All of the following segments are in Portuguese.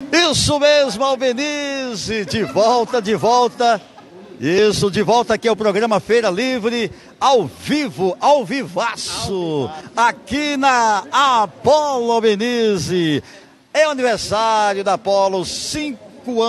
Isso mesmo, Albenize, de volta. Isso, de volta aqui ao programa Feira Livre, ao vivo, ao vivaço, aqui na Apollo Albenize. É o aniversário da Apollo, 5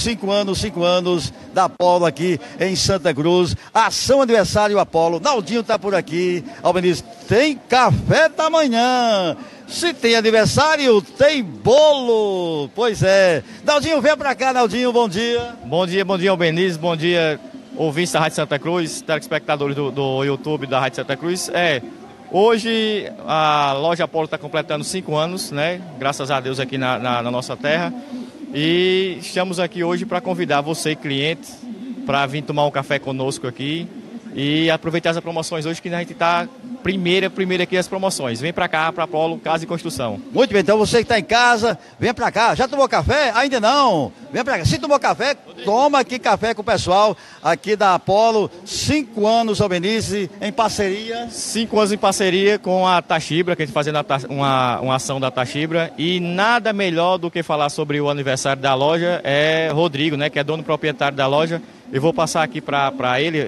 anos da Apollo aqui em Santa Cruz. Ação aniversário Apollo. Naldinho tá por aqui. Albenize, tem café da manhã. Se tem aniversário, tem bolo. Pois é. Naldinho, vem pra cá, Naldinho, bom dia. Bom dia, Albenize. Bom dia, ouvintes da Rádio Santa Cruz, telespectadores do YouTube da Rádio Santa Cruz. Hoje a loja Apollo está completando 5 anos, né? Graças a Deus aqui na nossa terra. E estamos aqui hoje para convidar você, cliente, para vir tomar um café conosco aqui e aproveitar as promoções hoje, que a gente está primeira aqui as promoções. Vem para cá, para Apollo Casa e Construção. Muito bem, então você que está em casa, vem para cá. Já tomou café? Ainda não. Vem para cá. Se tomou café, toma aqui café com o pessoal aqui da Apollo. 5 anos, Albenize, em parceria. 5 anos em parceria com a Tachibra, que a gente fazendo uma ação da Tachibra. E nada melhor do que falar sobre o aniversário da loja é Rodrigo, né, que é dono proprietário da loja. Eu vou passar aqui para ele,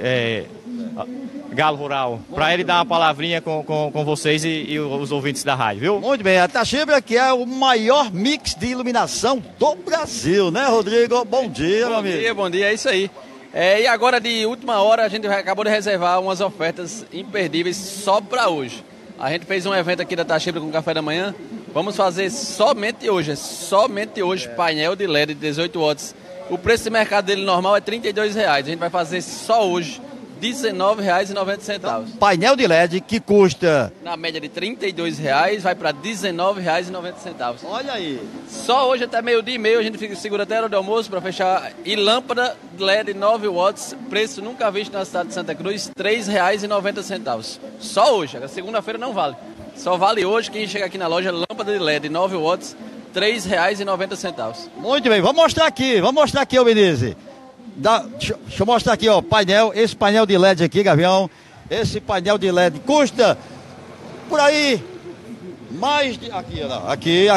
Galo Rural, para ele dar uma palavrinha com vocês e os ouvintes da rádio, viu? Muito bem, a Tachibra, que é o maior mix de iluminação do Brasil, né, Rodrigo? Bom dia, meu amigo. Bom dia, é isso aí. E agora, de última hora, a gente acabou de reservar umas ofertas imperdíveis só para hoje. A gente fez um evento aqui da Tachibra com café da manhã. Vamos fazer somente hoje, painel de LED de 18 watts. O preço de mercado dele normal é R$ 32,00. A gente vai fazer só hoje R$ 19,90. Painel de LED que custa, na média de R$ 32,00, vai para R$ 19,90. Olha aí. Só hoje até meio-dia e meio, a gente segura até a hora do almoço para fechar. E lâmpada LED 9 watts, preço nunca visto na cidade de Santa Cruz, R$ 3,90. Só hoje, a segunda-feira não vale. Só vale hoje quem chega aqui na loja, lâmpada de LED 9 watts, R$ 3,90. Muito bem, vamos mostrar aqui, Albenize. Deixa eu mostrar aqui, ó, painel, esse painel de LED aqui, Gavião, esse painel de LED custa por aí mais de, aqui,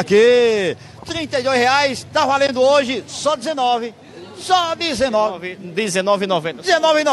R$32,00, tá valendo hoje só 19, só 19. R$19,90.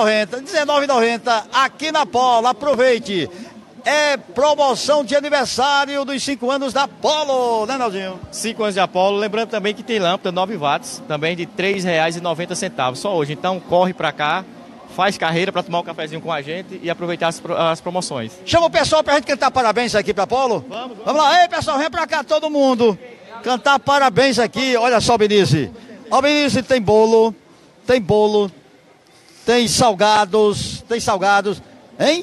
R$19,90 aqui na Apollo, aproveite. É promoção de aniversário dos 5 anos da Apollo, né, Naldinho? 5 anos de Apollo, lembrando também que tem lâmpada 9 watts, também de R$ 3,90, só hoje. Então corre pra cá, faz carreira para tomar um cafezinho com a gente e aproveitar as promoções. Chama o pessoal pra gente cantar parabéns aqui pra Apollo. Vamos lá, ei pessoal, vem pra cá todo mundo. Cantar parabéns aqui, olha só, Albenize. Albenize tem bolo, tem salgados, hein?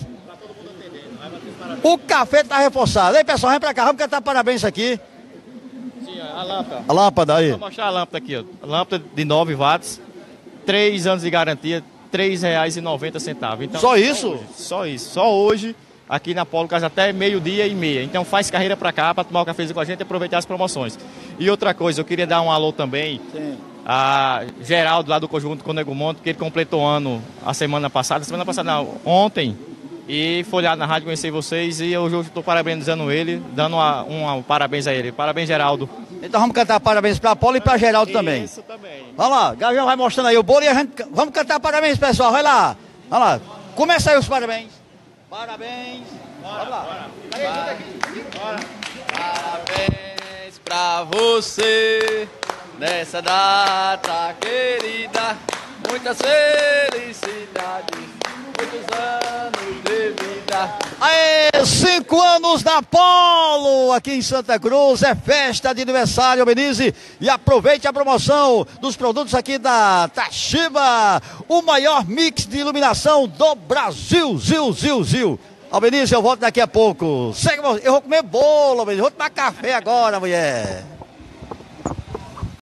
O café tá reforçado. Ei, pessoal, vem pra cá, vamos cantar parabéns aqui. Sim, a lâmpada. A lâmpada aí. Vou mostrar a lâmpada aqui, ó. Lâmpada de 9 watts, 3 anos de garantia, R$ 3,90. Então, só isso? Só isso. Só hoje, aqui na Apollo Casa, até meio-dia e meia. Então faz carreira pra cá, pra tomar um cafezinho com a gente e aproveitar as promoções. E outra coisa, eu queria dar um alô também. Sim. A Geraldo, lá do Conjunto Conego Monte, que ele completou ano a semana passada não, ontem. E foi lá na rádio conhecer vocês e eu estou parabenizando ele, dando um parabéns a ele. Parabéns, Geraldo. Então vamos cantar parabéns para Apollo e para Geraldo também. Isso também. Vamos lá, Gavião vai mostrando aí o bolo e a gente... Vamos cantar parabéns, pessoal, vai lá. Vamos lá, começa aí os parabéns. Parabéns. Vamos lá. Bora. Parabéns pra você, nessa data querida. Muitas felicidades, muitos anos de vida. Aê, 5 anos da Apollo aqui em Santa Cruz, é festa de aniversário, Albenize, e aproveite a promoção dos produtos aqui da Tachibra, o maior mix de iluminação do Brasil, Zil. Albenize, eu volto daqui a pouco. Segue, eu vou comer bolo, Albenize, vou tomar café agora, mulher.